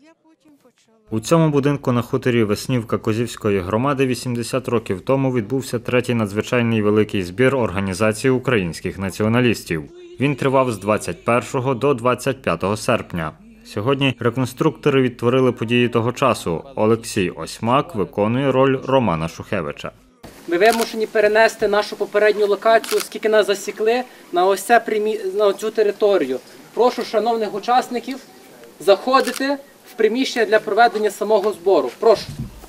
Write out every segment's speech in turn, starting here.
У цьому будинку на хуторі Веснівка Козівської громади 80 років тому відбувся третій надзвичайний великий збір Організації українських націоналістів. Він тривав з 21 до 25 серпня. Сьогодні реконструктори відтворили події того часу. Олексій Осьмак виконує роль Романа Шухевича. Ми вимушені перенести нашу попередню локацію, оскільки нас засікли на цю територію. Прошу шановних учасників заходити в приміщення для проведення самого збору. Прошу.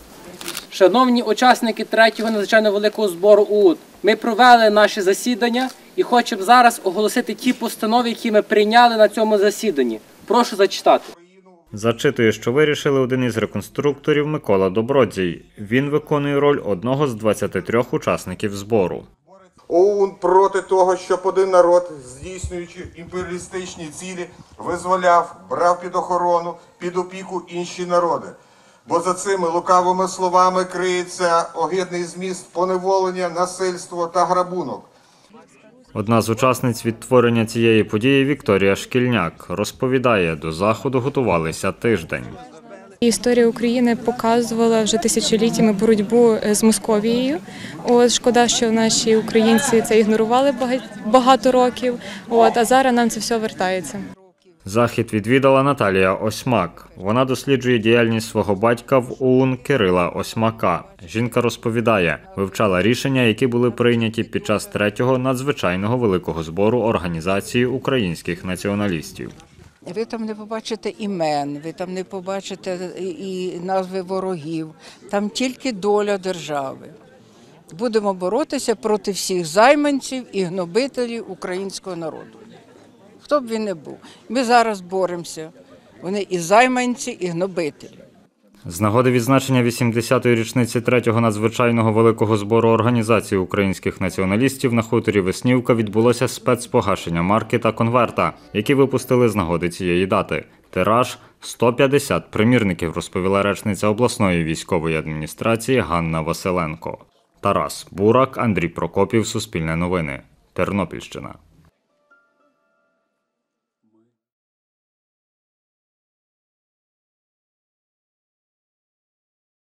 Шановні учасники третього надзвичайно великого збору УУД, ми провели наші засідання і хочемо зараз оголосити ті постанови, які ми прийняли на цьому засіданні. Прошу зачитати. Зачитує, що вирішили один із реконструкторів Микола Добродзій. Він виконує роль одного з 23 учасників збору. ОУН проти того, щоб один народ, здійснюючи імперіалістичні цілі, визволяв, брав під охорону, під опіку інші народи. Бо за цими лукавими словами криється огидний зміст поневолення, насильство та грабунок. Одна з учасниць відтворення цієї події Вікторія Шкільняк розповідає, до заходу готувалися тиждень. Історія України показувала вже тисячоліттями боротьбу з Московією. Шкода, що наші українці це ігнорували багато років, а зараз нам це все вертається. Захід відвідала Наталія Осьмак. Вона досліджує діяльність свого батька в ОУН Кирила Осьмака. Жінка розповідає, вивчала рішення, які були прийняті під час третього надзвичайного великого збору Організації українських націоналістів. Ви там не побачите імен, ви там не побачите і назви ворогів, там тільки доля держави. Будемо боротися проти всіх займанців і гнобителів українського народу. Хто б він не був. Ми зараз боремося. Вони і займанці, і гнобителі. З нагоди відзначення 80-ї річниці третього надзвичайного великого збору Організації українських націоналістів на хуторі Веснівка відбулося спецпогашення марки та конверта, які випустили з нагоди цієї дати. Тираж – 150 примірників, розповіла речниця обласної військової адміністрації Ганна Василенко. Тарас Бурак, Андрій Прокопів, Суспільне новини, Тернопільщина.